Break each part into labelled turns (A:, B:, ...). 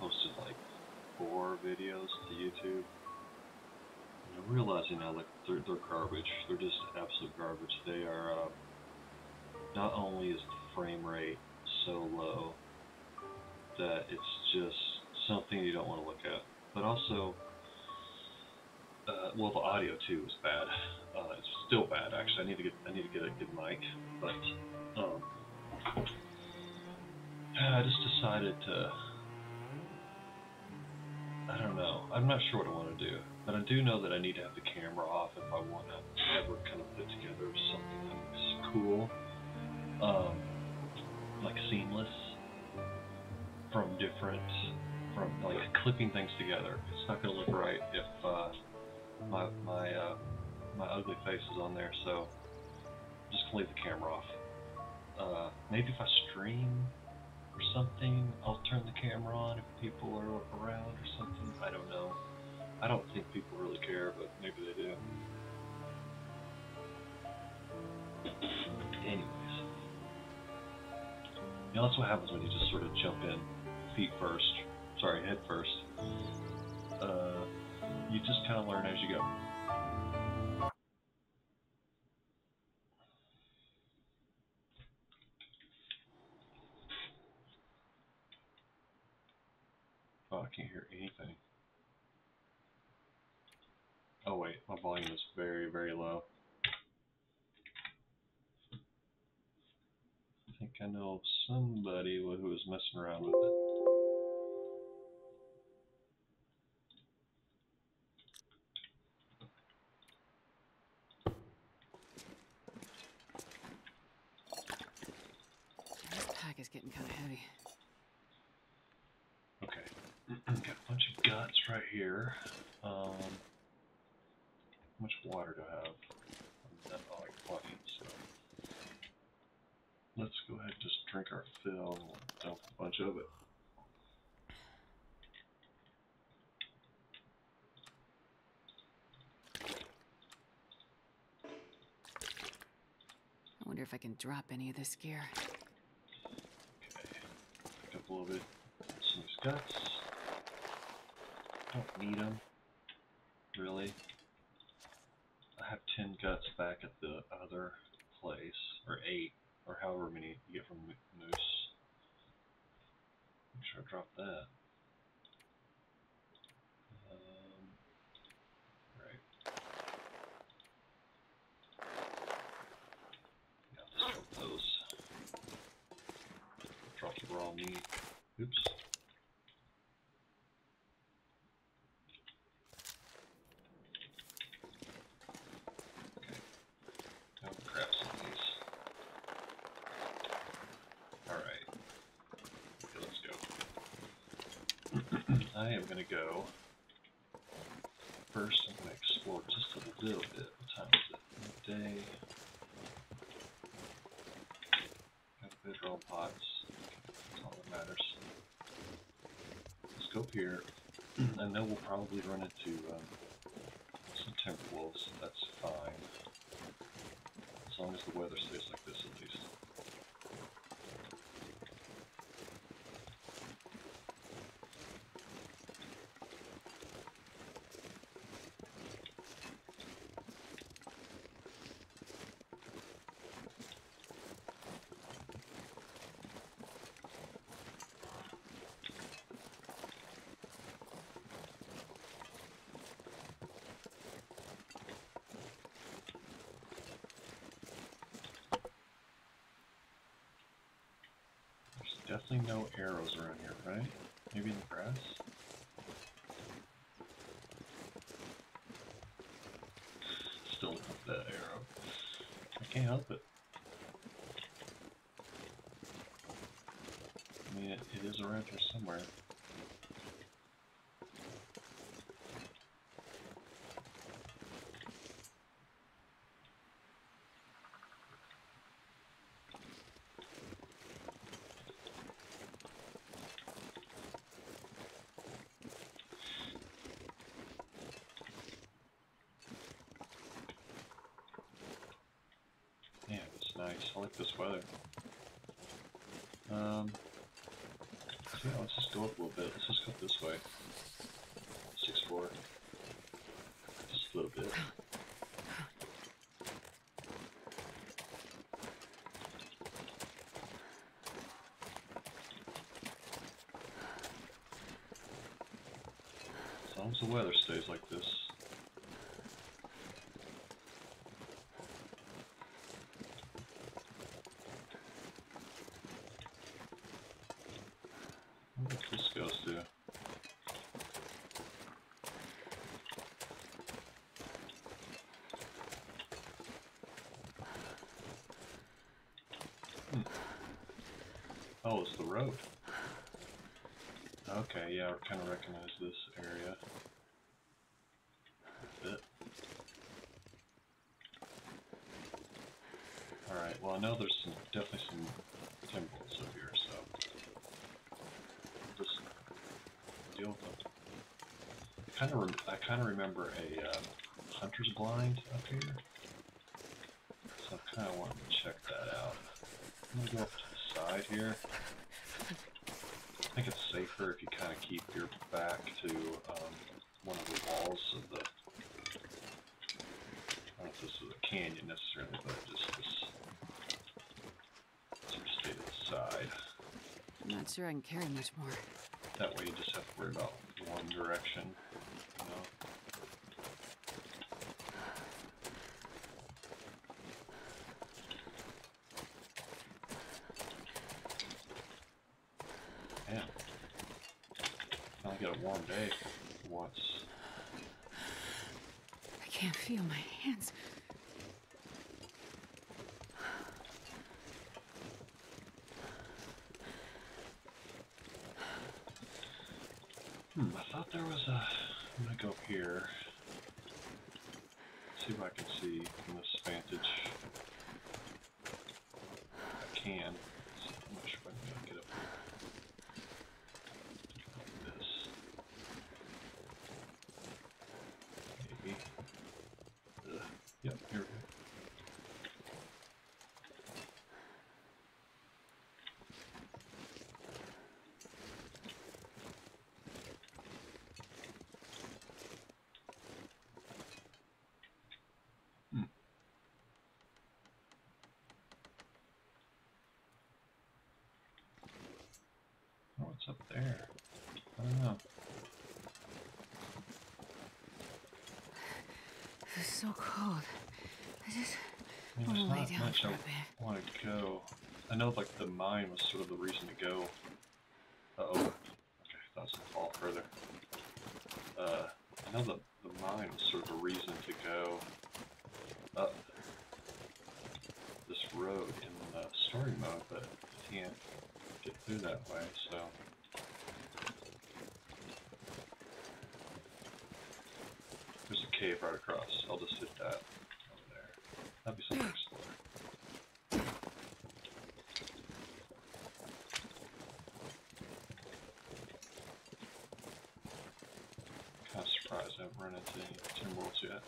A: posted like 4 videos to YouTube. And I'm realizing now, like, they're garbage. They're just absolute garbage. They are, not only is the frame rate so low that it's just something you don't want to look at, but also, well, the audio too is bad. It's still bad, actually. I need to get a good mic, but I just decided to. I don't know. I'm not sure what I want to do, but I do know that I need to have the camera off if I want to ever kind of put together something that's cool, like seamless from like clipping things together. It's not going to look right if my ugly face is on there, so I'm just gonna leave the camera off. Maybe if I stream or something, I'll turn the camera on if people are around or something. I don't know. I don't think people really care, but maybe they do. Anyways, you know, that's what happens when you just sort of jump in head first. You just kind of learn as you go. Oh, I can't hear anything. Oh wait, my volume is very, very low. I think I know somebody who was messing around with it.
B: This pack is getting kind of heavy.
A: Okay, got a bunch of guts right here. How much water do I have? Not like plenty, so let's go ahead and just drink our fill and dump a bunch of it.
B: I wonder if I can drop any of this gear.
A: Okay, pick up a little bit. Some of these guts. Don't need them, really. I have 10 guts back at the other place, or 8, or however many you get from Moose. Make sure I drop that. Right. Yeah, let's drop those. Drop the raw meat. Oops. Okay. Now we'll grab some of these. Alright. Okay, let's go. I am going to go. First, I'm going to explore just a little bit. What time is it? Midday. Got a bedroll pots. That's all that matters. Let's go up here. I know we'll probably run into some Timberwolves. That's fine. As long as the weather stays like this, at least. Definitely no arrows around here, right? Maybe in the grass? Still looking for that arrow. I can't help it. I mean, it is around here somewhere. Nice. I like this weather. So yeah, let's just go up a little bit. Let's just go this way. 6-4. Just a little bit. As long as the weather stays like this. I wonder what this goes to. Oh, it's the road. Okay, yeah, I kind of recognize this area a bit. Alright, well I know there's definitely some timberwolves up here, so just deal with them. I kind of remember a hunter's blind up here, so I kind of wanted to check that out. I'm gonna go up to the side here. I think it's safer if you kind of keep your back to one of the walls of the. I don't know if this is a canyon necessarily, but just stay to the side.
B: I'm not sure I can carry much more.
A: That way you just have to worry about one direction, you know. Man, finally got a warm day for once.
B: I can't feel my hands.
A: I thought there was a. I'm gonna go up here. See if I can see from this vantage. I can. So I'm not sure if I'm gonna get up like this. Maybe. Yep, here we go. Oh, what's up there? I don't know.
B: It's so cold. I just
A: I mean,
B: want to
A: there's
B: lay
A: not
B: down
A: much
B: for a
A: I
B: bit.
A: want to go. I know, like, the mine was sort of the reason to go. Uh-oh. Okay, I thought it was a fall further. I know the mine was sort of a reason to go up this road in story mode, but I can't get through that way, so. There's a cave right across. I'll just hit that over there. That'd be something to explore. Kind of surprised I haven't run into any timberwolves yet.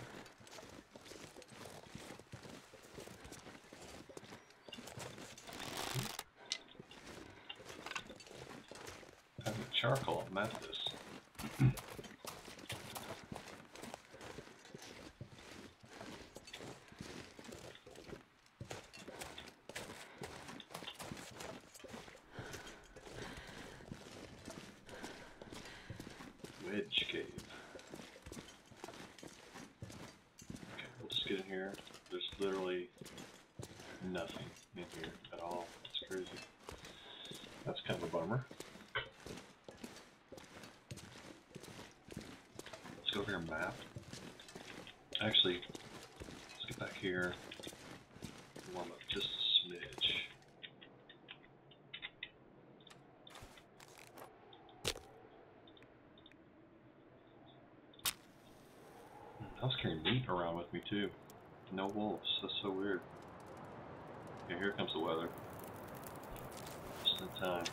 A: Having charcoal map this. Wedge cave. Okay, we'll just get in here. There's literally nothing in here at all. It's crazy. That's kind of a bummer. Let's go over here and map. Actually, let's get back here. Warm up just a smidge. I was carrying meat around with me too. No wolves. That's so weird. Okay, here comes the weather. Just in time.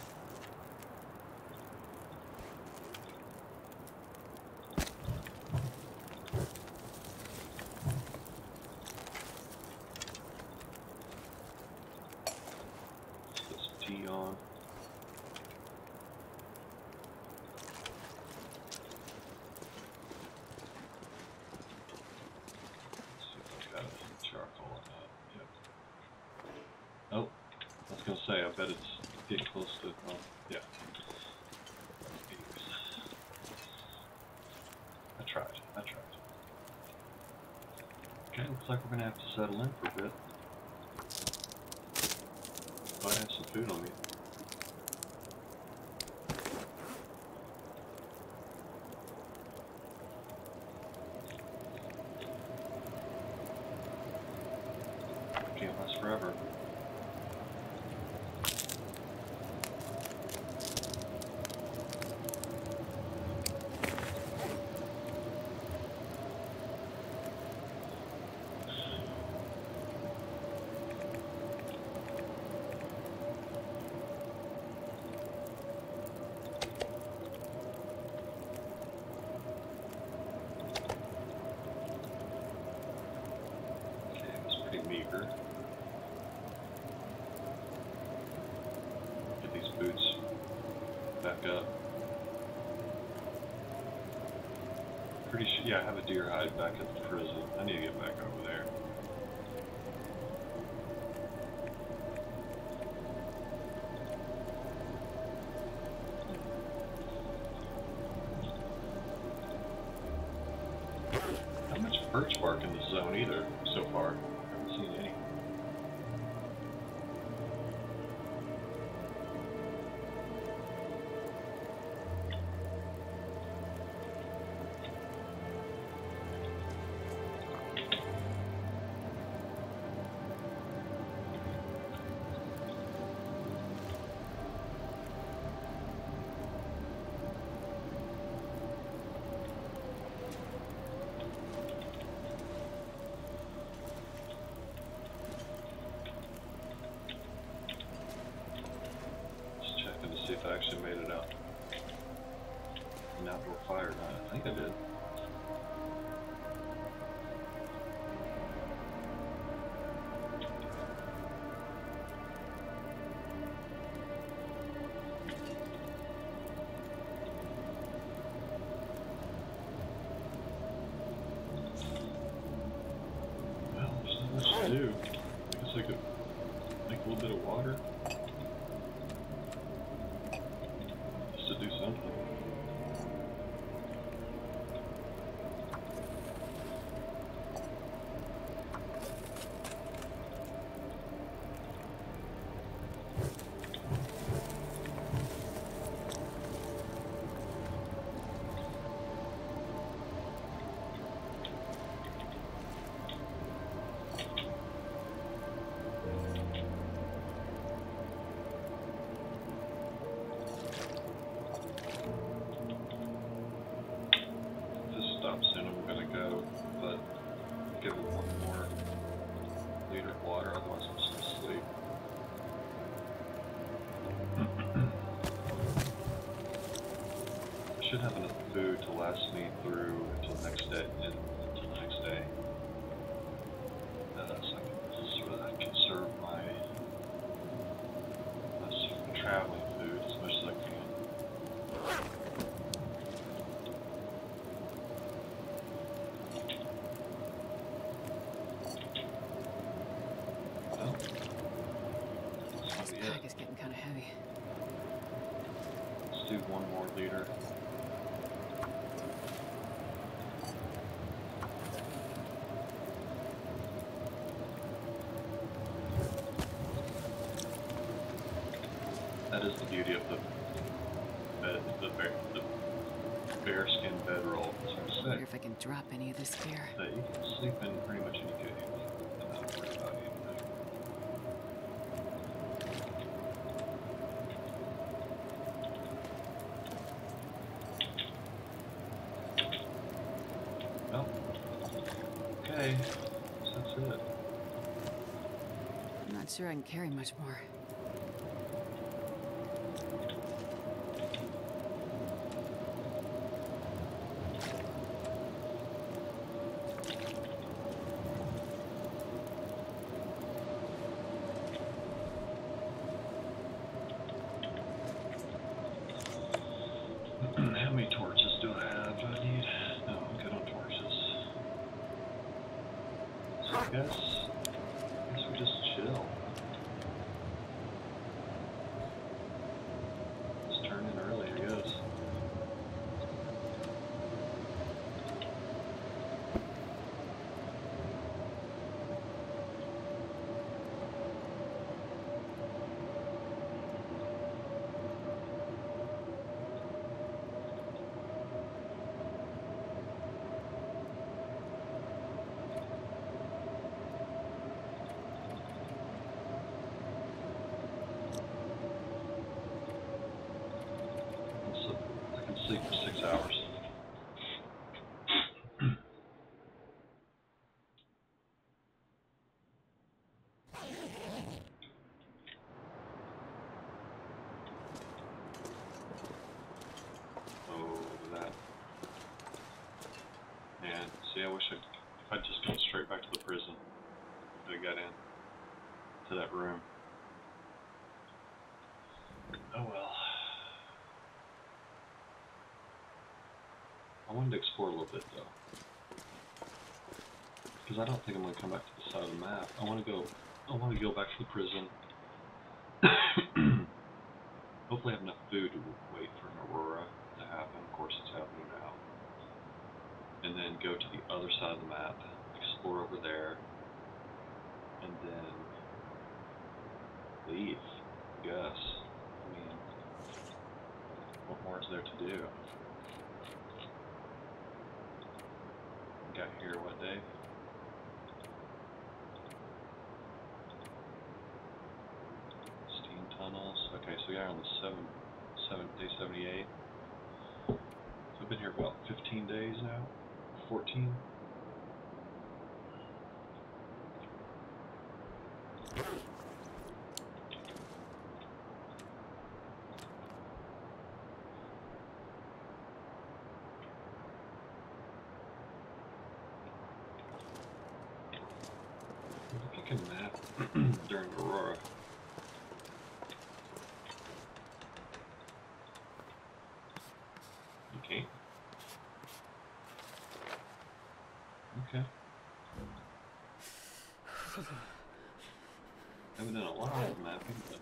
A: Let's put some tea on. say, I bet it's getting close to, well, yeah. I tried. Okay, looks like we're gonna have to settle in for a bit. Oh, I have some food on me. Can't last forever. Meager. Get these boots back up. Pretty sure, yeah, I have a deer hide back at the prison. I need to get back over there. Not much birch bark in the zone either so far. Seen any. See if I actually made it out. An outdoor fire, I think I did. Well, there's not much to do. I guess I could make a little bit of water. To do something. Soon I'm gonna go, but give it one more liter of water, otherwise I'm just gonna sleep. I should have enough food to last me through until the next day. So I can sort of conserve my traveling food as much as I can.
B: This pack is getting kind of heavy.
A: Let's do one more liter. That is the beauty of the bearskin bedroll.
B: I wonder if I can drop any of this gear.
A: That you can sleep in pretty much any cave and not worry about anything. Well, okay, so that's it.
B: I'm not sure I can carry much more.
A: How many torches do I have? Do I need? No, I'm good on torches. So I guess we just chill. See, I wish if I'd just gone straight back to the prison, I could have got in to that room. Oh well. I wanted to explore a little bit though, because I don't think I'm going to come back to the side of the map. I want to go back to the prison. Hopefully I have enough food to wait for an aurora to happen. Of course it's happening now. And then go to the other side of the map, explore over there, and then leave, I guess. I mean, what more is there to do? We got here what day? Steam tunnels. Okay, so we got on the day 78. So I've been here about 15 days now. 14. If you can map during Aurora. You can't. Okay. I haven't done a lot of mapping, but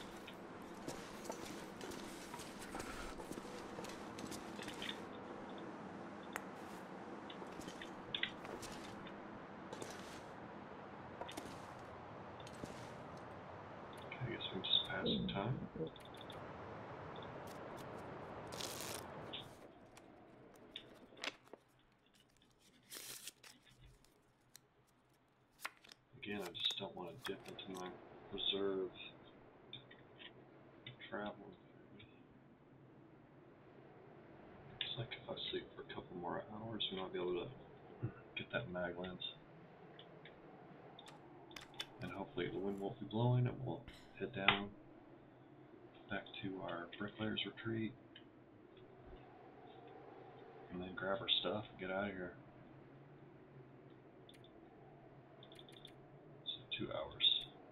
A: okay, I guess we can just pass some time. Again, I just don't want to dip into my reserve travel. It's like if I sleep for a couple more hours, we might be able to get that mag lens. And hopefully the wind won't be blowing and we'll head down back to our bricklayer's retreat. And then grab our stuff and get out of here. So 2 hours.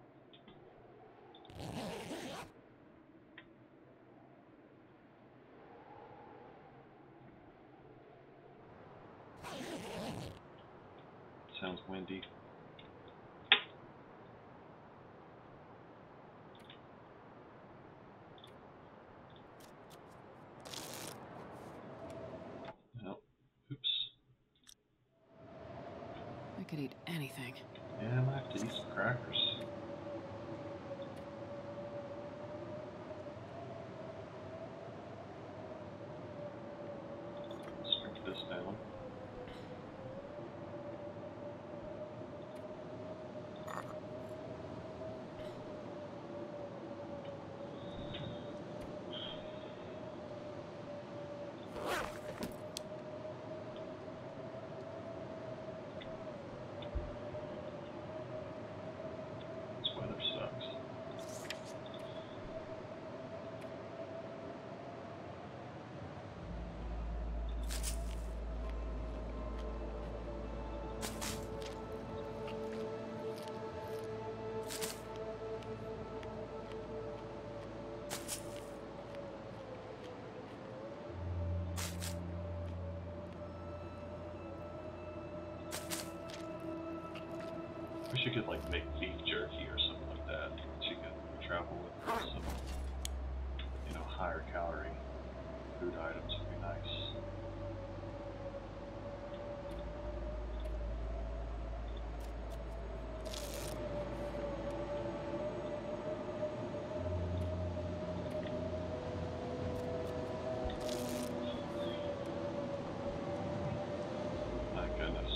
A: Sounds windy. Oh, oops.
B: I could eat anything.
A: Yeah, I might have to eat some crackers. Strip this down. This weather sucks. Wish you could like make beef jerky or something like that. That you could travel with some, you know, higher calorie food items would be nice. My goodness.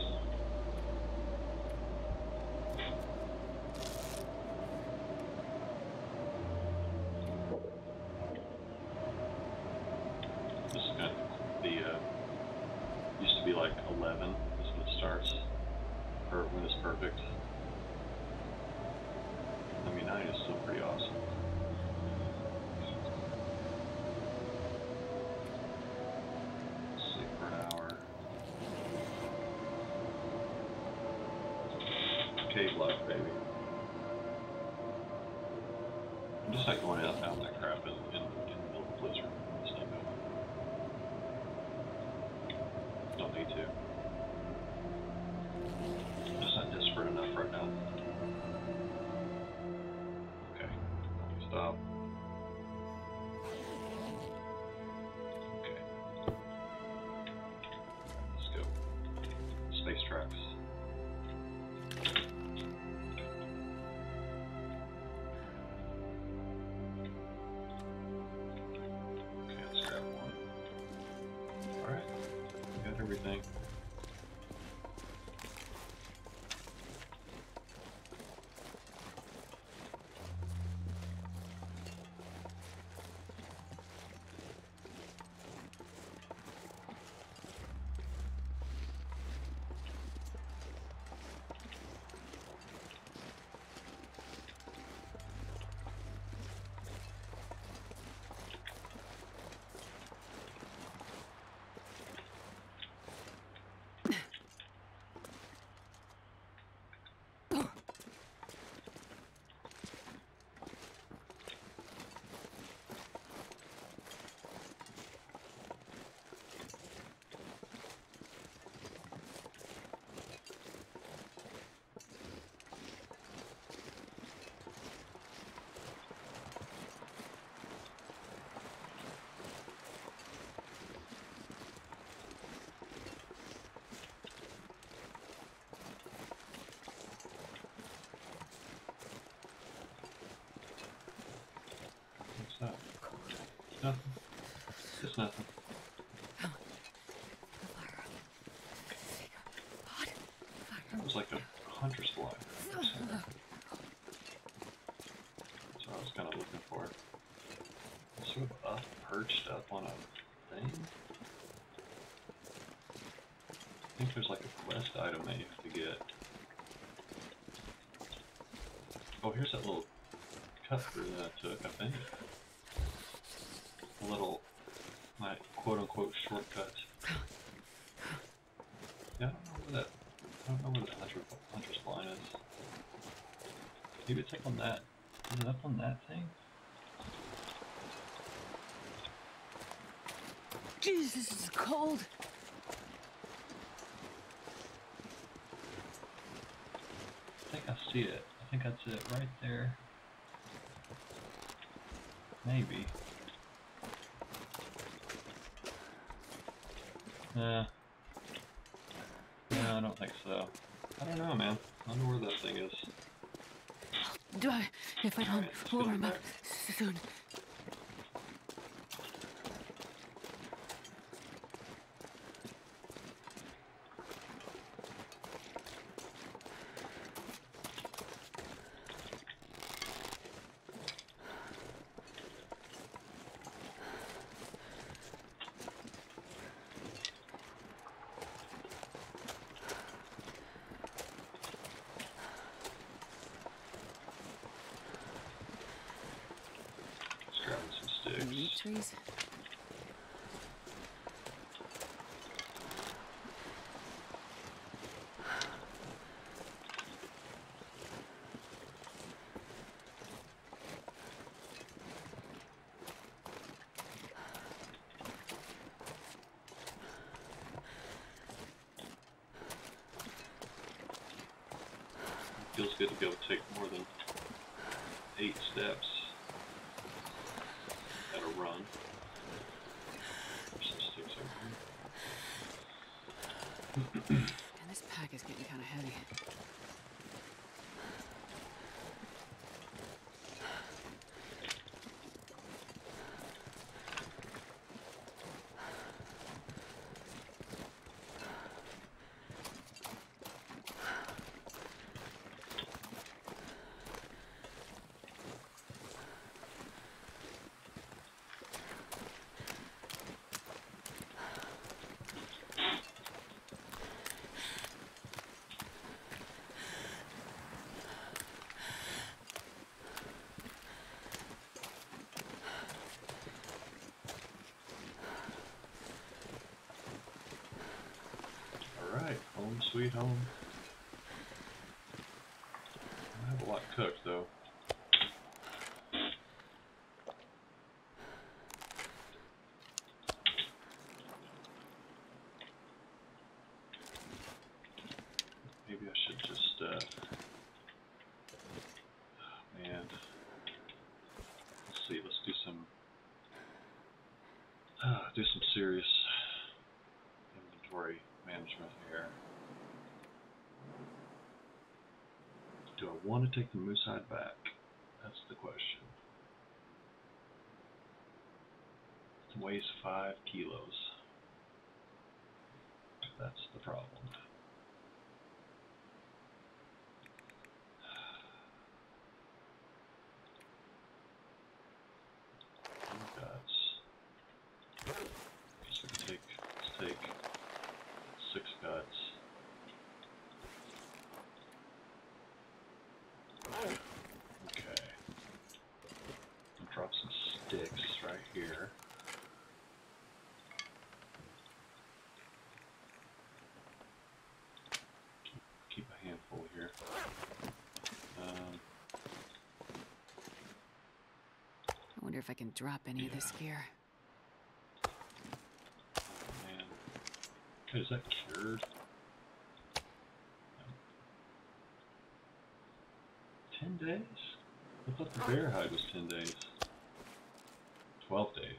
A: This is kind of used to be like 11 is when it starts, or when it's perfect. I mean, 9 is still pretty awesome. Sleep for an hour. cave life, baby. I'm just not going out that crap in the middle of a blizzard. It's not going. Don't need to. I'm just not desperate enough right now. Okay. Stop. Okay. Let's go. Space tracks. Everything. Nothing. Just nothing. That was like a hunter's fly. That's what I was kind of looking for. Sort of up, perched up on a thing. I think there's like a quest item that you have to get. Oh, here's that little cut through that I took, I think. A little, my quote-unquote shortcut. Yeah, I don't know where that hunter's line is. Maybe it's up on that. Is it up on that thing?
B: Jeez, this is cold.
A: I think I see it. I think that's it right there. Maybe. No, I don't think so. I don't know, man. I don't know where that thing is.
B: Do I? If I don't, we'll run back soon. Meat trees.
A: Feels good to go take more than 8 steps. Run. There's some sticks over here.
B: And this pack is getting kind of heavy.
A: Alright, home sweet home. cooked though. Maybe I should just, man, let's see, let's do some serious inventory management here. Do I want to take the moose hide back? That's the question. It weighs 5 kilos. That's the problem. Guts. So let's take 6 guts. Okay. I'll drop some sticks right here. Keep a handful here.
B: I wonder if I can drop any of this gear.
A: Oh, man. Okay, is that cured? 10 days? I thought the bear hide was 10 days. 12 days.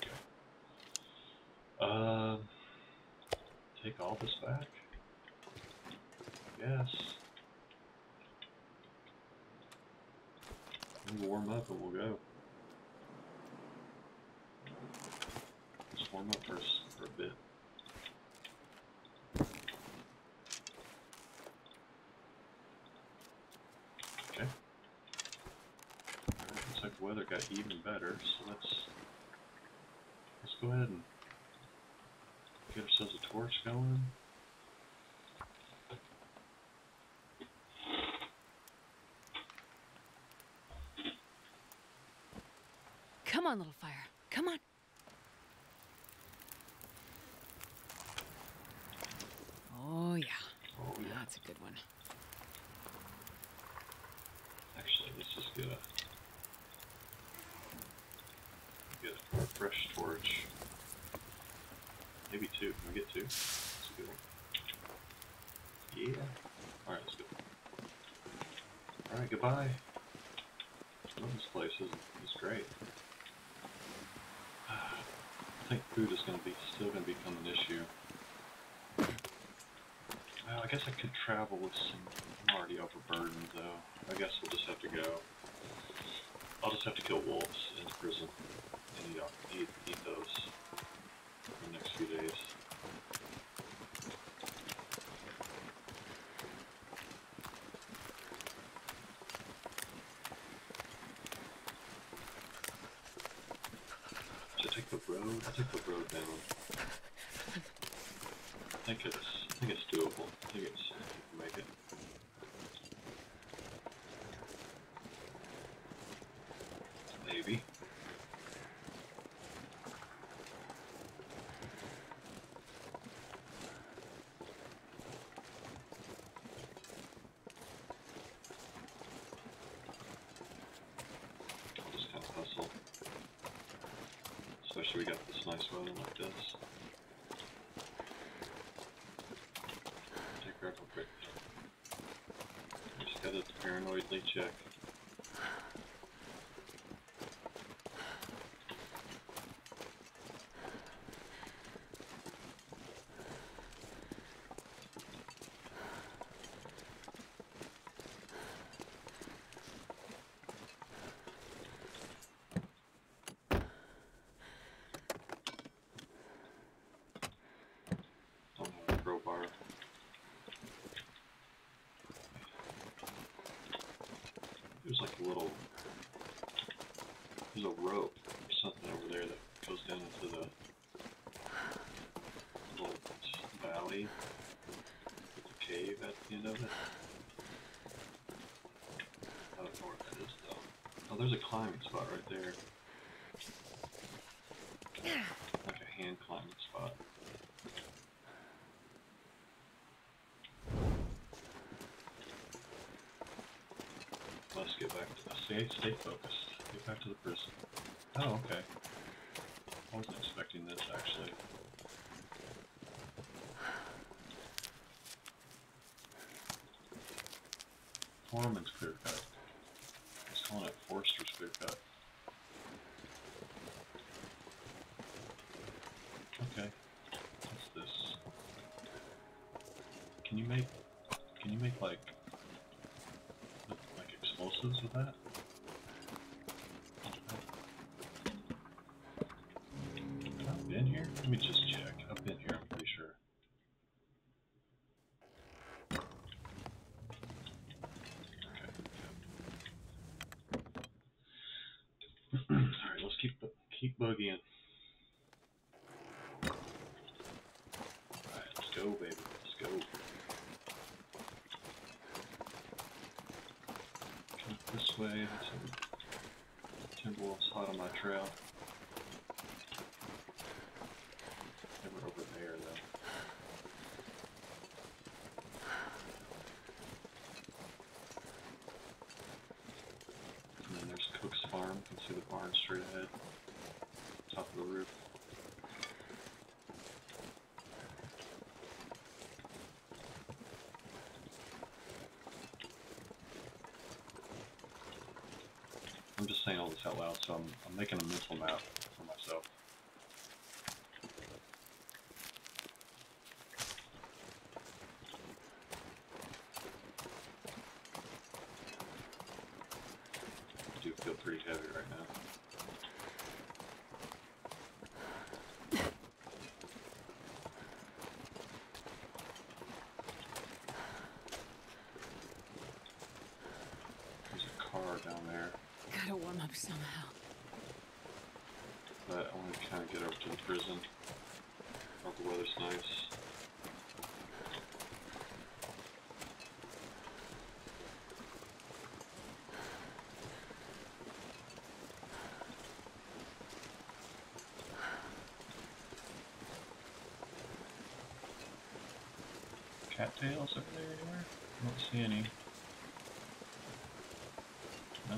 A: Okay. Take all this back? Yes. We'll warm up and we'll go. Let's warm up for a bit. Okay. Alright, looks like the weather got even better, so let's go ahead and get ourselves a torch going.
B: Come on, little fire. Come on. Oh, yeah.
A: Oh, yeah.
B: That's a good one.
A: Actually, let's just get a fresh torch. Maybe 2. Can we get 2? That's a good one. Yeah. Alright, let's go. Alright, goodbye. Well, this place is great. I think food is still gonna become an issue. Well, I guess I could travel with some. I'm already overburdened, though. I guess we'll just have to go. I'll just have to kill wolves in prison and eat those for the next few days. Should I take the road? I'll take the road down. I think it's doable. I think we can make it. Maybe. I'll just kind of hustle. Especially we got this nice weather like this. Take her up real quick. Just gotta paranoidly check. Don't have a crowbar. There's like there's a rope or something over there that goes down into the little valley with a cave at the end of it. I don't know where that is though. Oh, there's a climbing spot right there. Like a hand climbing spot. let's get back to stay focused. Get back to the prison. Oh, okay. I wasn't expecting this actually. Foreman's clear cut. I was calling it Forrester's clear cut. Okay. What's this? Can you make like explosives with that? Have I been here? Let me just check. I've been here, I'm pretty sure. Okay. Alright, let's keep boogieing. Alright, let's go, baby. Let's go. Come this way. Timberwolves hot on my trail. They were over there, though. And then there's Cook's farm. You can see the barn straight ahead. Top of the roof. I'm just saying all this out loud, so I'm making a mental map for myself. I do feel pretty heavy right now. There's a car down there.
B: Gotta warm up somehow.
A: But I want to kind of get over to the prison. Oh, the weather's nice. Cattails over there anywhere? I don't see any. No.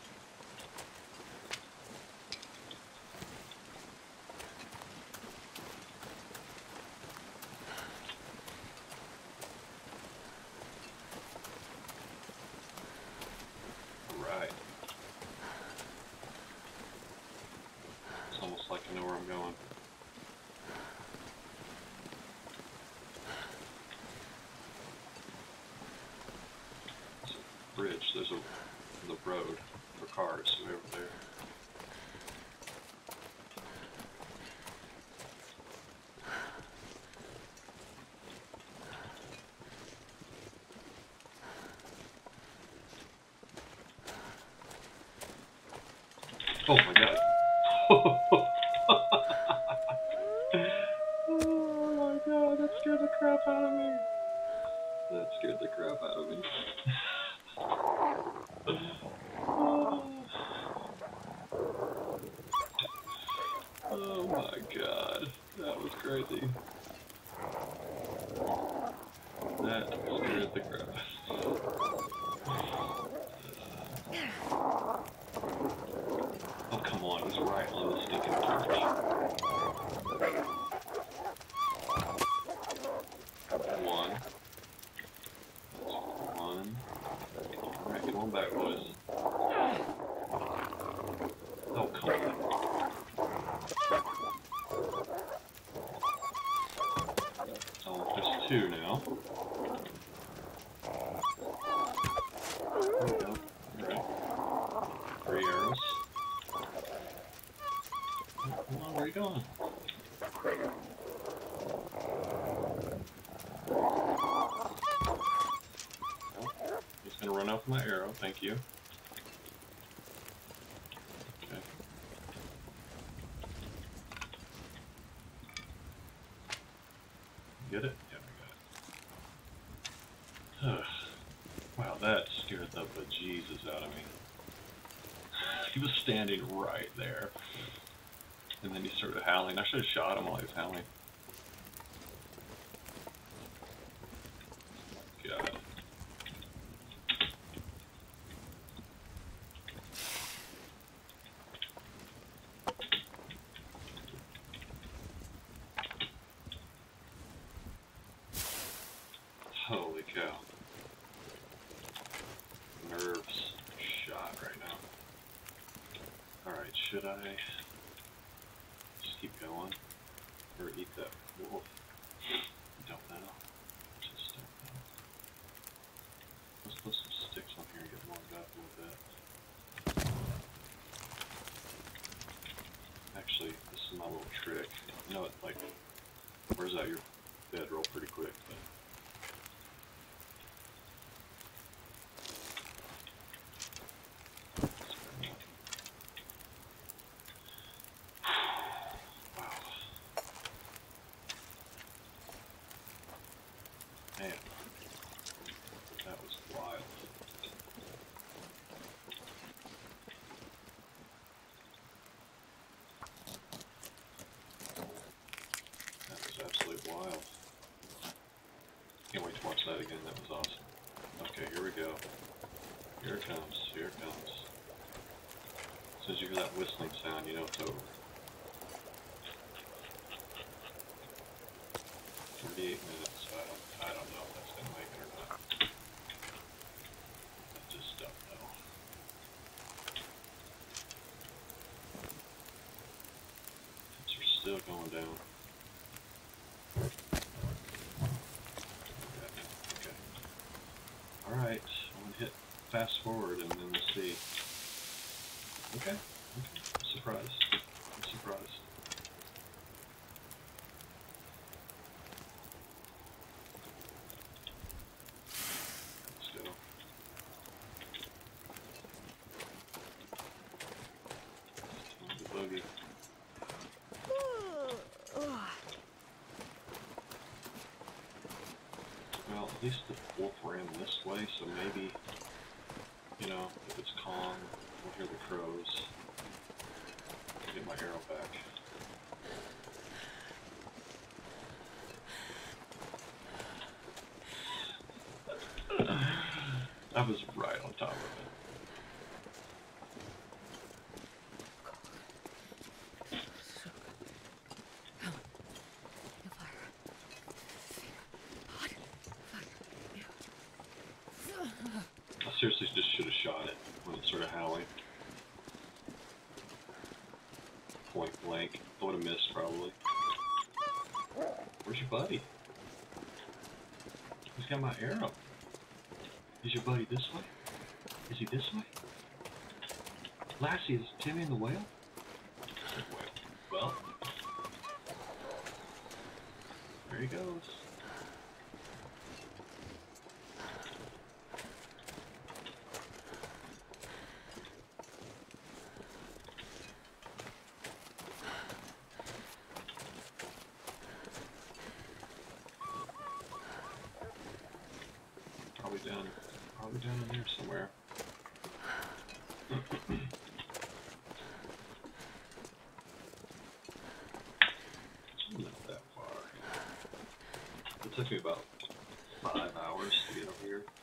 A: Right. It's almost like I know where I'm going. There's a bridge. There's the road for cars way over there. Oh my god. Oh my god, that scared the crap out of me. That scared the crap out of me. Oh my god. That was crazy. That scared the crap out of me. Oh, come on, he's right on the stinking torch. One. Alright, come on back, boys. Oh, come on. Oh, there's two now. There we go. Alright. 3 arrows. Come on, where are you going? Oh, he's gonna run off my arrow, thank you. Okay. Get it? Yeah, I got it. Ugh. Wow, that scared the bejesus out of me. He was standing right there. And then he started howling. I should have shot him while he was howling. God. Holy cow. Nerves shot right now. Alright, should I just keep going? Or eat that wolf? Don't know. Just don't know. Let's put some sticks on here and get warmed up a little bit. Actually, this is my little trick. You know, it like wears out your bedroll pretty quick, but wow. Man, that was wild. That was absolutely wild. Can't wait to watch that again. That was awesome. Okay, here we go. Here it comes. Here it comes. As soon as you hear that whistling sound, you know it's over. 38 minutes. I don't know if that's going to make it or not. I just don't know. Tips are still going down. Okay. Alright, I'm going to hit fast forward and then we'll see. Okay. I'm surprised. I'm surprised. Let's go. Time to boogie. Well, at least the wolf ran this way, so maybe, you know, if it's calm, we'll hear the crows. Get my arrow back. I was right on top of it. I seriously just should have shot it when it started howling. Point blank. I would have missed probably. Where's your buddy? He's got my arrow. Is your buddy this way? Is he this way? Lassie, is Timmy in the whale? Well, there he goes. Probably down in here somewhere. Not that far. It took me about 5 hours to get over here.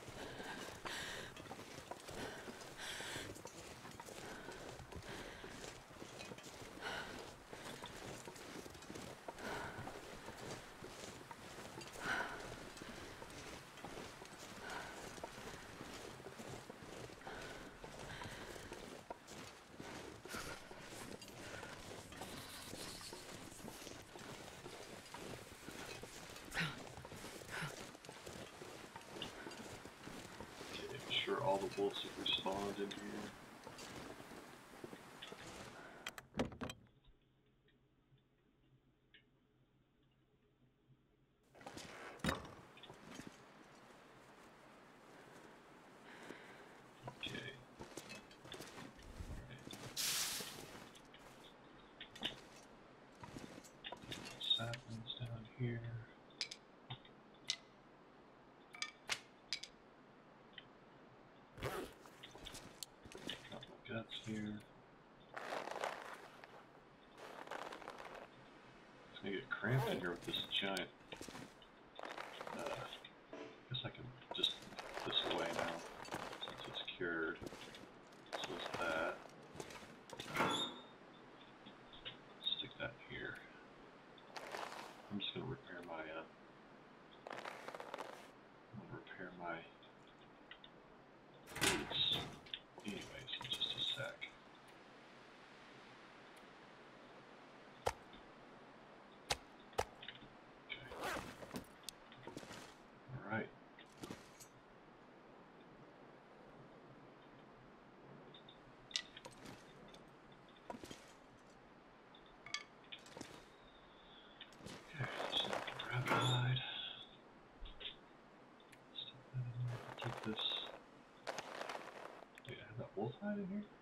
A: All the wolves have respawned in here. Okay. Saplings down here. Guts here. It's gonna get cramped in here with this giant. I guess I can just put this away now since it's cured. So is that. Stick that here. I'm just gonna repair my wolf hide in here?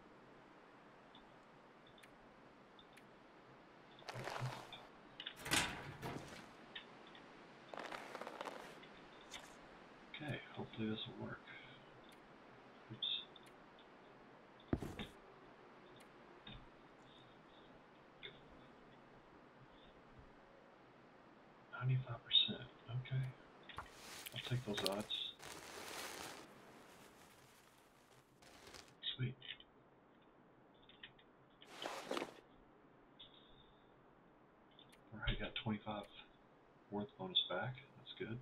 A: Okay, hopefully this will work. Oops. 95%. Okay. I'll take those odds. Sweet. Alright, got 25 worth bonus back. That's good.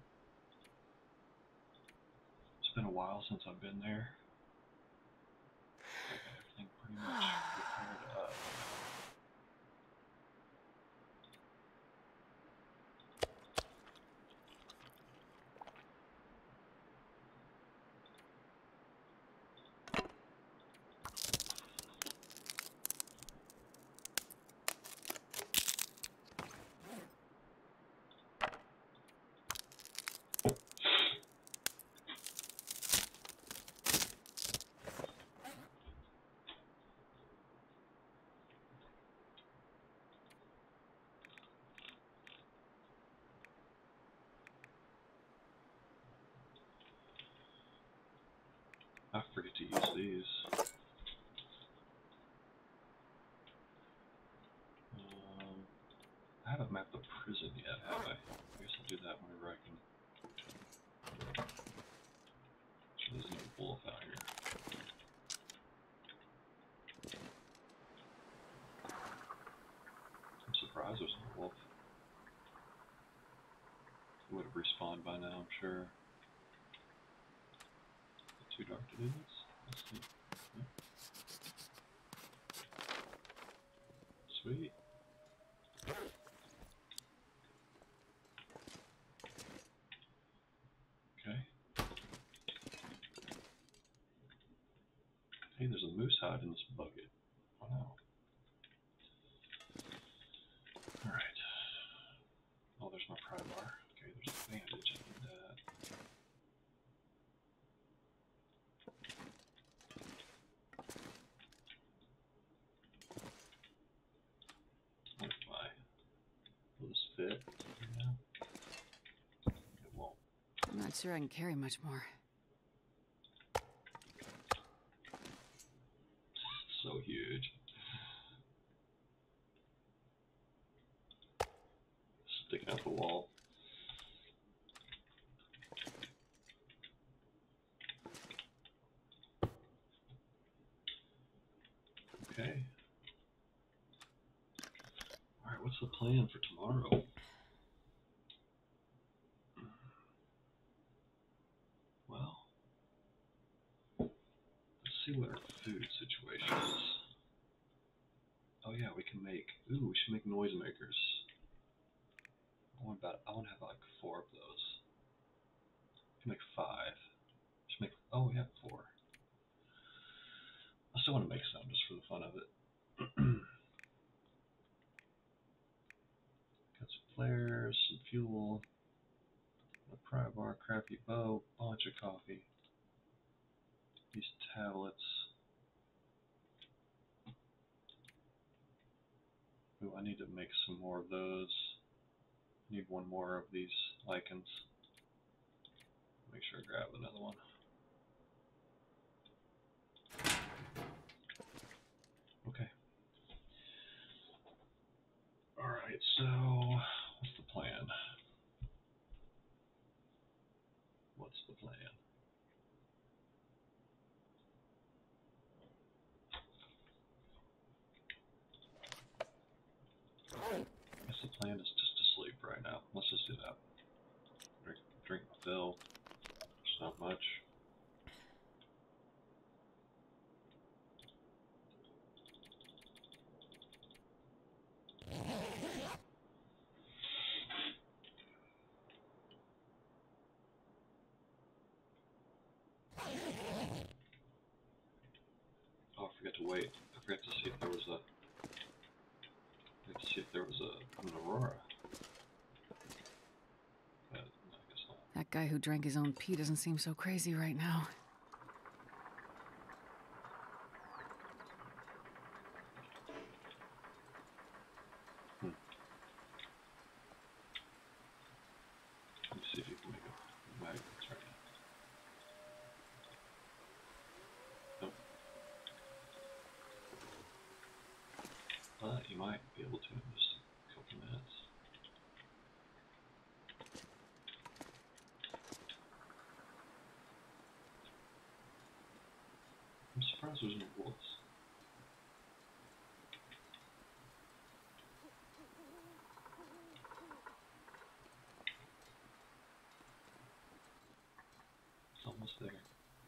A: It's been a while since I've been there. I got everything pretty much repaired up. I forget to use these. I haven't mapped the prison yet, have I? I guess I'll do that whenever I can. So there's no wolf out here. I'm surprised there's no wolf. It would have respawned by now, I'm sure. Is it too dark to do this? Let's see. Yep. Sweet. Okay. Hey, there's a moose hide in this bucket. Wow. Alright. Oh, there's my pry bar. Okay, there's a bandage. I need that. What am I? Will this fit? Yeah. It won't.
B: I'm not sure I can carry much more.
A: So huge. Sticking out the wall. Okay. Alright, what's the plan for tomorrow? Well, let's see what our food situation is. Oh yeah, we can make, ooh, we should make noisemakers. I want to have like 4 of those. We can make 5. Should make, oh, we have 4. I still want to make some just for the fun of it. Got some flares, some fuel, a pry bar, crafty bow, bunch of coffee. These tablets. Ooh, I need to make some more of those. Need 1 more of these lichens. Make sure I grab another one. Okay. Alright, so what's the plan? What's the plan? I guess the plan is just to sleep right now. Let's just do that. Drink my fill. It's not much. Oh, I forgot to wait. I forgot to see if there was a. An aurora. But no, I guess not.
B: That guy who drank his own pee doesn't seem so crazy right now.
A: surprised there's no wolves. It's almost there.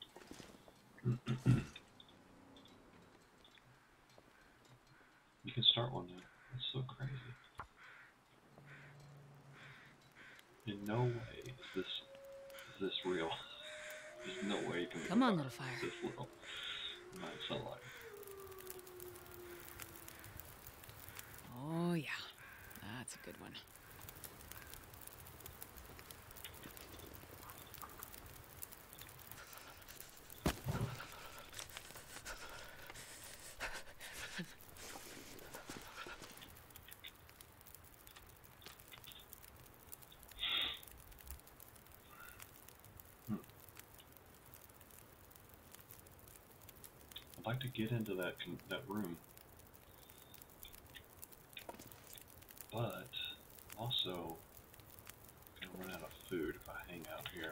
A: You can start one now. That's so crazy. In no way is this real. There's no way you can
B: Come on, little fire.
A: this little. Not sunlight.
B: Oh, yeah. That's a good one.
A: I'd like to get into that room, but also I'm gonna run out of food if I hang out here.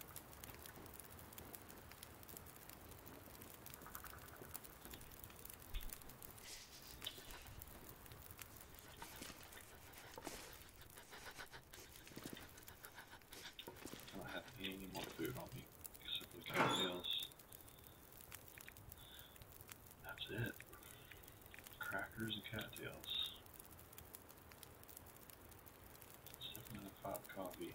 A: I don't have any more food on me except for the cattails. That's it. Crackers and cattails. 7.5 coffee.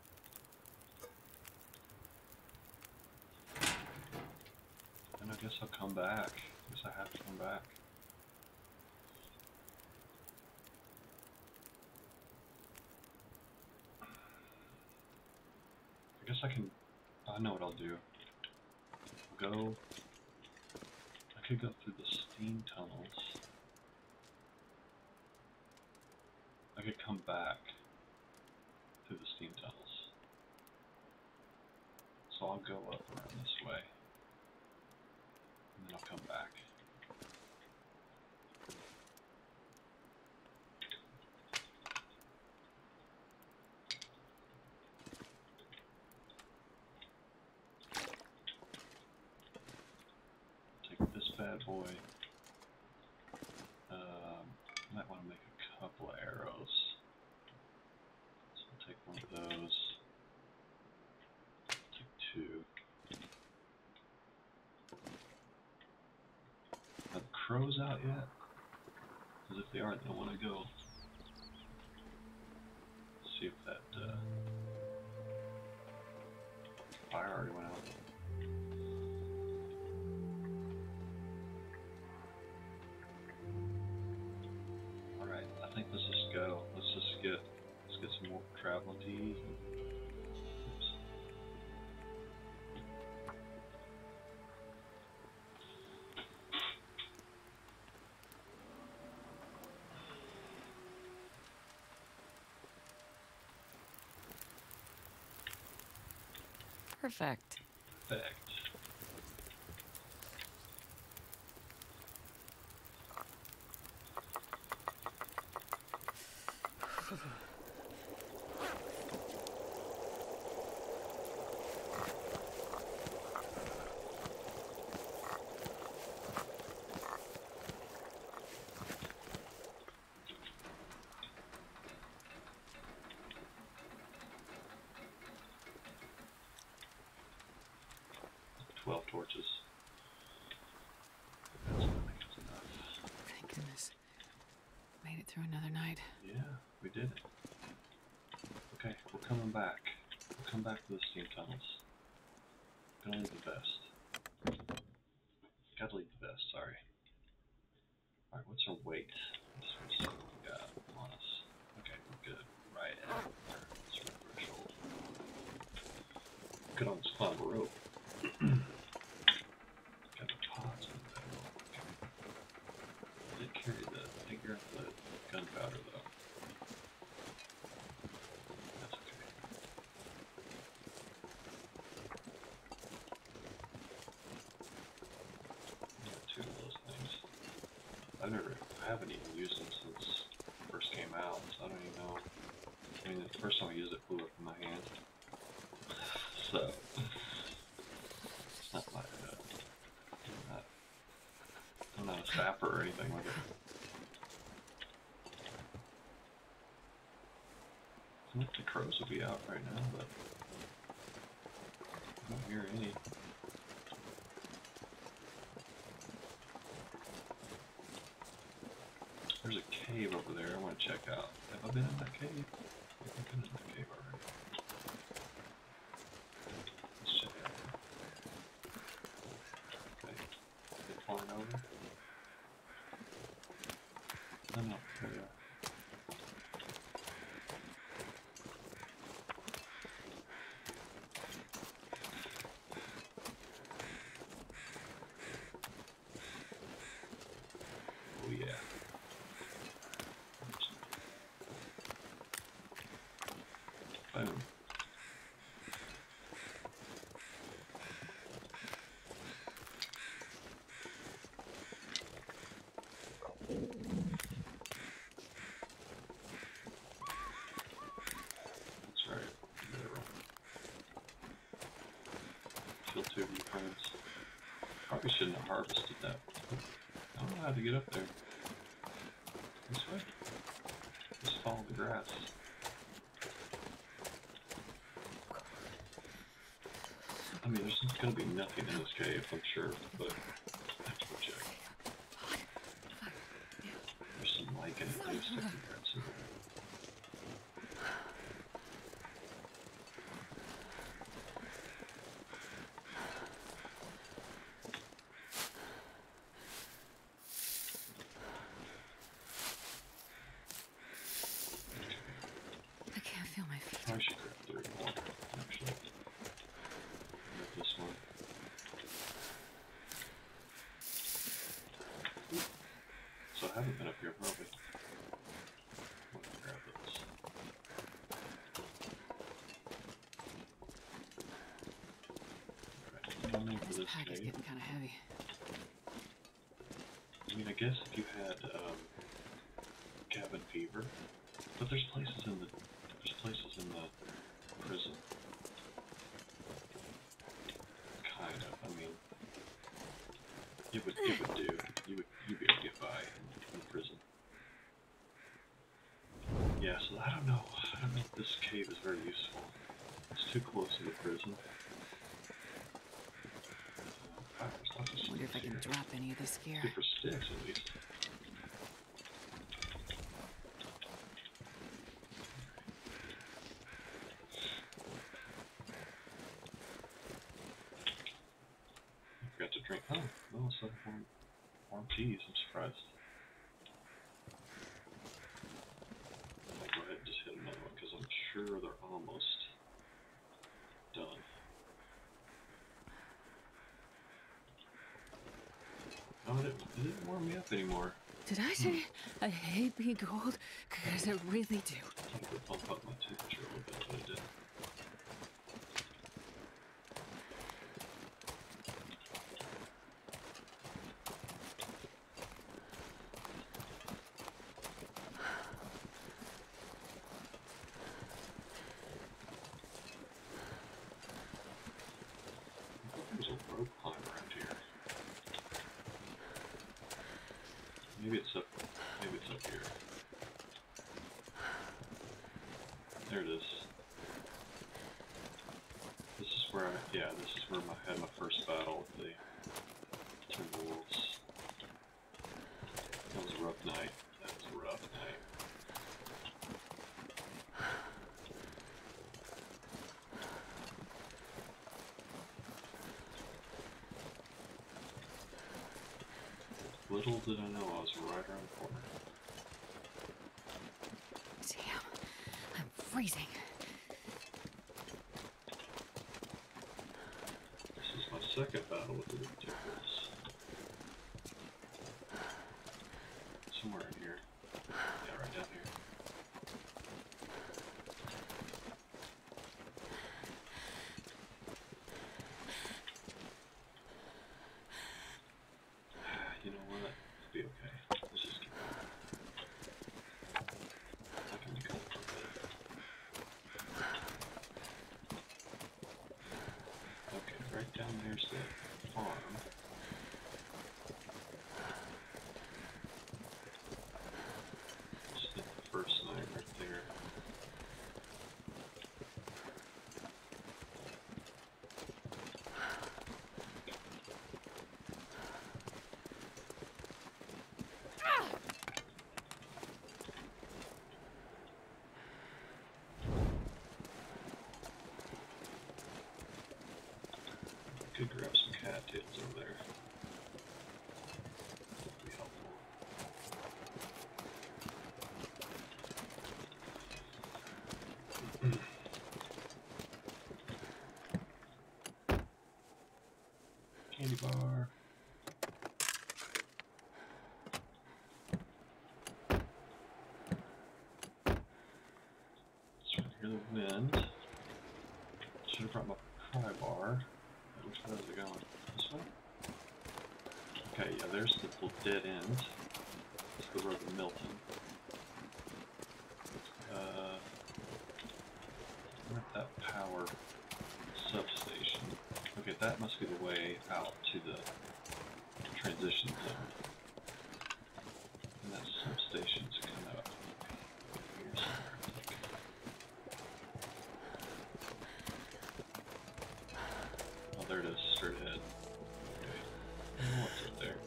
A: And I guess I'll come back. I guess I have to come back. I guess I know what I'll do. I could go through the steam tunnels. I could come back through the steam tunnels. So I'll go up around this way. And then I'll come back. Take this bad boy. Might want to make a couple of arrows. So I'll take one of those. Take 2. Are the crows out yet? Because if they are, then I want to go see if that fire already went out. Alright, I think let's just go. Let's get some more traveling tea. Oops.
B: Perfect.
A: Perfect. Torches. I think that's enough.
B: Thank goodness. Made it through another night.
A: Yeah, we did it. Okay, we're coming back. We'll come back to the steam tunnels. Gonna leave the vest. Gotta leave the vest, sorry. Alright, what's our weight? Let's see what we got on us. Okay, we're good. Right at our threshold. Could almost climb a rope. Carry the gunpowder though. That's okay. Got 2 of those things. I haven't even used them since it first came out, so I don't even know. I mean, the first time I used it, flew up in my hand. So, it's not my, not I think the crows will be out right now, but I don't hear any. There's a cave over there I want to check out. Have I been in that cave? I think I've been in that cave already. Let's check it out. Okay. They flying over? No, no, there they are. Oh yeah. Boom. That's right. Kill 2 of your friends. Probably shouldn't have harvested that. I don't know how to get up there. This way? Just follow the grass. I mean, there's gonna be nothing in this cave, I'm sure, but I have to go check. There's some lichen and things sticking there.
B: I can't feel my feet.
A: I should grab 3 more, actually. Grab this one. So I haven't been up here probably. I'm gonna grab this. Alright, I'm in for
B: This
A: this
B: pack is
A: cave.
B: getting kind of heavy.
A: I mean, I guess if you had cabin fever, but there's places in the prison. Kind of. I mean, it would do. You'd be able to get by in the prison. Yeah. So I don't know. I don't know if this cave is very useful. It's too close to the prison. There's lots of
B: I wonder if I
A: sticks
B: can
A: here.
B: drop any of this gear.
A: Good for sticks, at least. I forgot to drink. Oh, no, it's warm teas. I'm surprised. I'll go ahead and just hit another one because I'm sure they're almost done. Oh, it didn't warm me up anymore.
B: Did I say I hate being cold? Because I really do.
A: I thought it would bump up my temperature a little bit, but it didn't. There's a rope climb around here. Maybe it's up here. There it is. This is where I had my first battle with the 2 wolves. That was a rough night. Little did I know I was right around the corner.
B: Damn, I'm freezing.
A: This is my second battle with the 2 wolves. Somewhere in here. Yeah, right down here. You know what? It'll be okay. Let's just keep going. I can be cold for a bit. Okay, right down there's the farm. could grab some cattails over there. That would be helpful. Candy bar. Let's try to hear the wind. Should have brought my pry bar. Which way is it going? This way? Okay, yeah, there's the little dead end. It's the road to Milton. We're at that power substation. Okay, that must be the way out to the transition zone. And that substation's kind of here somewhere, I think. Oh, there it is, straight ahead. Okay. I don't know what's up there.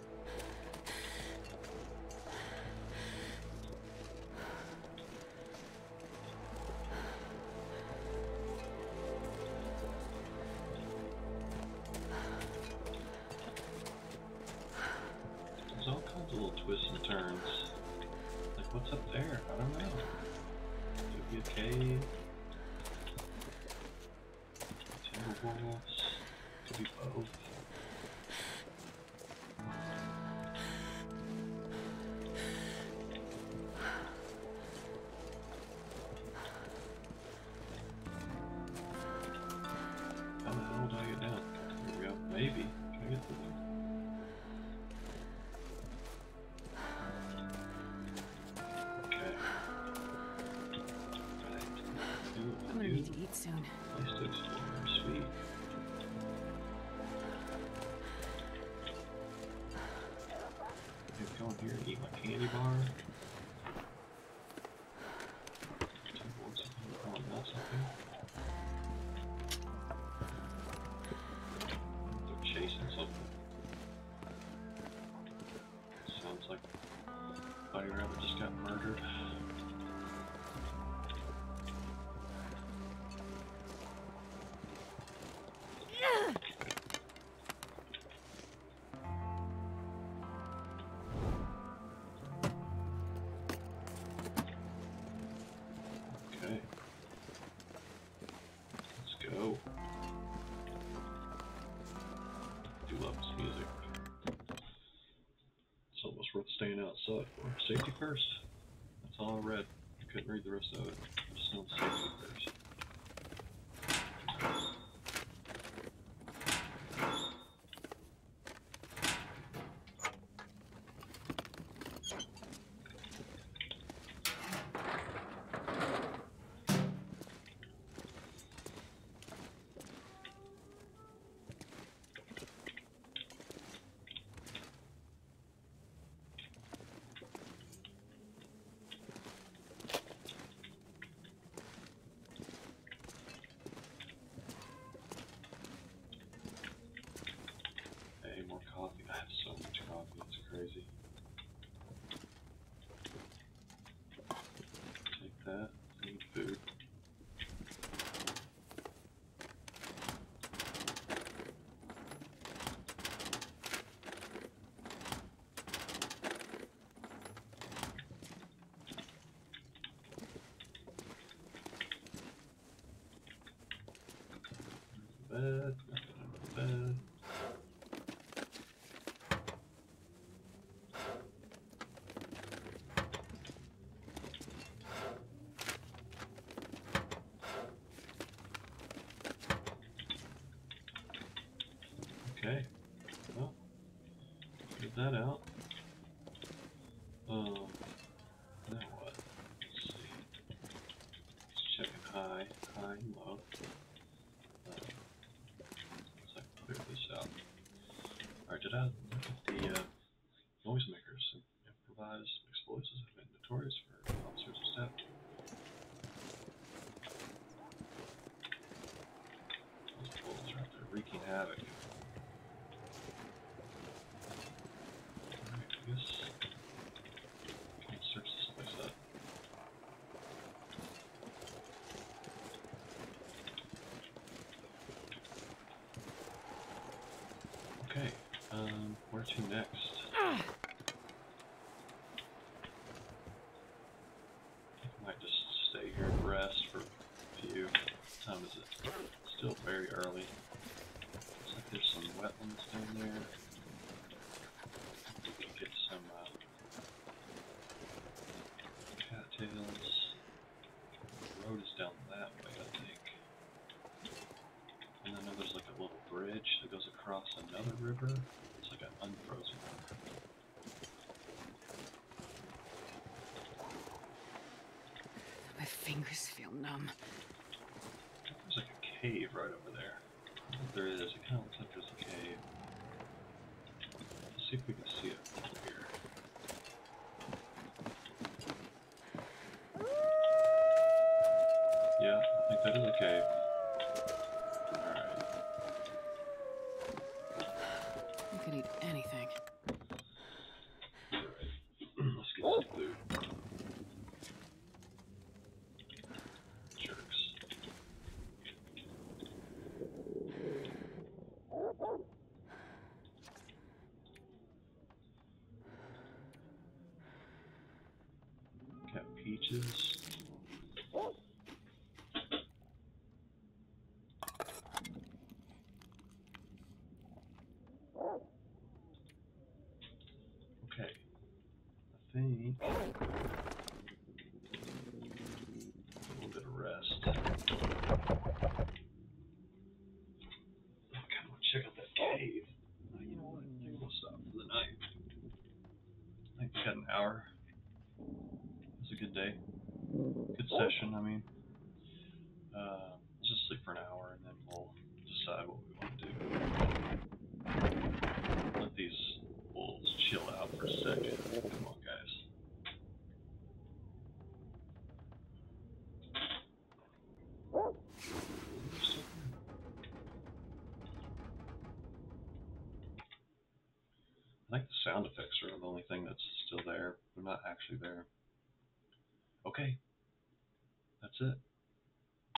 A: There's all kinds of little twists and turns. Like, what's up there? I don't know. Could be a cave. Timberwolves. Could be both. How the hell do I get down? Here we go. Maybe. Can I get through them? Okay. Right.
B: I'm gonna need to eat soon.
A: Place to explore. Sweet. Maybe go in here and eat my candy bar. Two boards of something. They're chasing something. Sounds like Bunny Rabbit just got murdered. Okay. Let's go. I do love this music. It's almost worth staying outside for. Safety first. That's all I read. I couldn't read the rest of it. I just know safety first. Hey, more coffee. I have so much coffee, it's crazy. Take that. I need food. Bed. Bed. Okay, well, get that out. Now what? Let's see. Just checking high and low. Let's like clear this out. Alright, did I look at the noisemakers and improvised explosives have been notorious for officers of staff? Those bullets are out there wreaking havoc. Alright, I guess can't search this place up. Okay, where to next? I think I might just stay here and rest for a few. What time is it? Still very early. Looks like there's some wetlands down there. We can get some cattails. The road is down that way, I think. And I know there's like a little bridge that goes across another river. It's like an unfrozen river.
B: My fingers feel numb.
A: There's like a cave right over there. What there is, it kind of looks like there's a cave. Let's see if we can see it from here. Yeah, I think that is a cave. Alright.
B: You could eat anything.
A: Alright. Let's get some food. Jerks. Got peaches. Okay. I think a little bit of rest. I kind of want to check out that cave. You know what? I think we'll stop for the night. I think we got an hour. It was a good day. Good session, I mean. Let's just sleep for an hour and then we'll decide what we want to do. Let these wolves chill out for a second. Come on, guys. I think the sound effects are the only thing that's still there. They're not actually there. Okay. That's it.